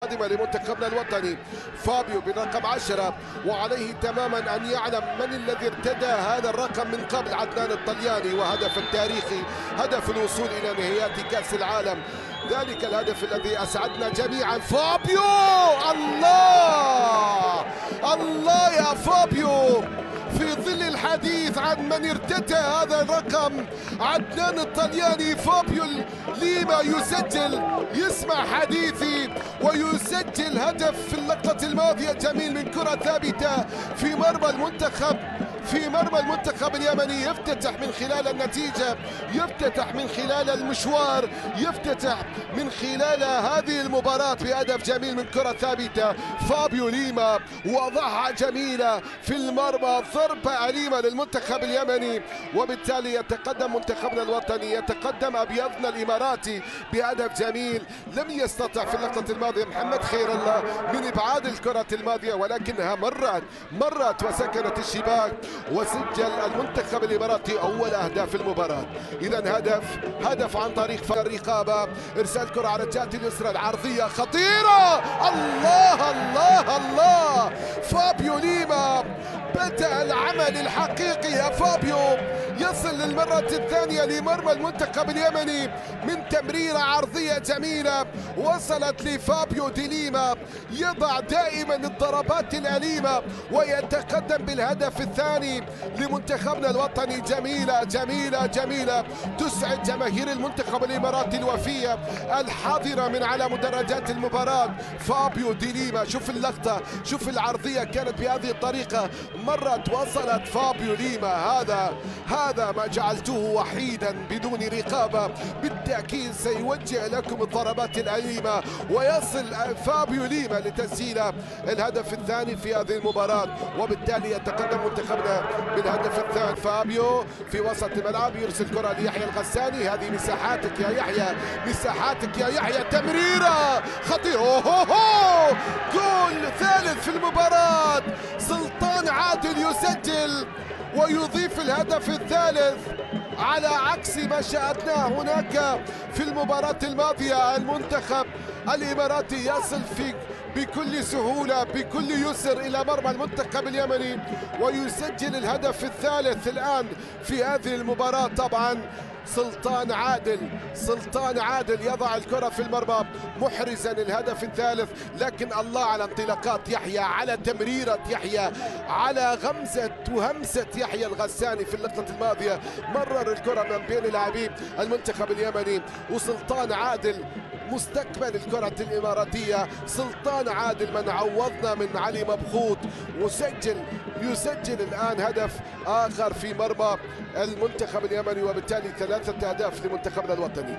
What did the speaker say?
القادمة لمنتخبنا الوطني. فابيو بالرقم 10، وعليه تماما أن يعلم من الذي ارتدى هذا الرقم من قبل، عدنان الطلياني، وهدف التاريخي، هدف الوصول إلى نهائيات كأس العالم، ذلك الهدف الذي أسعدنا جميعا. فابيو، الله الله يا فابيو، في ظل الحديث عن من ارتدى هذا الرقم عدنان الطلياني، فابيو ليما يسجل، يسمع حديثي ويسجل هدف في اللقطة الماضية جميل من كرة ثابتة في مرمى المنتخب اليمني. يفتتح من خلال النتيجة، يفتتح من خلال المشوار، يفتتح من خلال هذه المباراة بهدف جميل من كرة ثابتة. فابيو ليما وضعها جميلة في المرمى، ضربة أليمة للمنتخب اليمني، وبالتالي يتقدم منتخبنا الوطني، يتقدم أبيضنا الإماراتي بهدف جميل. لم يستطع في اللقطة الماضية محمد خير الله من إبعاد الكرة الماضية، ولكنها مرت وسكنت الشباك، وسجل المنتخب الإماراتي أول أهداف المباراة. إذا هدف عن طريق الرقابة، إرسال كرة على الجهة اليسرى، العرضية خطيرة، الله الله الله، فابيو ليما بدأ العمل الحقيقي يا فابيو، يصل للمرة الثانية لمرمى المنتخب اليمني من تمريرة عرضية جميلة وصلت لفابيو دي ليما، يضع دائما الضربات الأليمة ويتقدم بالهدف الثاني لمنتخبنا الوطني. جميلة جميلة جميلة، تسعد جماهير المنتخب الإماراتي الوفية الحاضرة من على مدرجات المباراة. فابيو دي ليما، شوف اللقطة، شوف العرضية كانت بهذه الطريقة، مرت وصلت فابيو ليما. هذا ما جعلته وحيدا بدون رقابة، بالتأكيد سيوجه لكم الضربات الأليمة، ويصل فابيو ليما لتسجيل الهدف الثاني في هذه المباراة، وبالتالي يتقدم منتخبنا بالهدف الثاني. فابيو في وسط الملعب يرسل كرة ليحيى الغساني، هذه مساحاتك يا يحيى، مساحاتك يا يحيى، تمريرة خطيرة، جول ثالث في المباراة. سلطان عادل يسجل ويضيف الهدف الثالث، على عكس ما شاهدناه هناك في المباراة الماضية. المنتخب الإماراتي يصل بكل سهولة بكل يسر إلى مرمى المنتخب اليمني ويسجل الهدف الثالث الآن في هذه المباراة. طبعا سلطان عادل يضع الكرة في المرمى محرزا الهدف الثالث، لكن الله على انطلاقات يحيى، على تمريرة يحيى، على همسة يحيى الغساني في اللقطة الماضية، مرر الكرة من بين لاعبي المنتخب اليمني، وسلطان عادل مستقبل الكرة الإماراتية. سلطان عادل من عوضنا من علي مبخوت، يسجل الآن هدف آخر في مرمى المنتخب اليمني، وبالتالي 3 أهداف لمنتخبنا الوطني.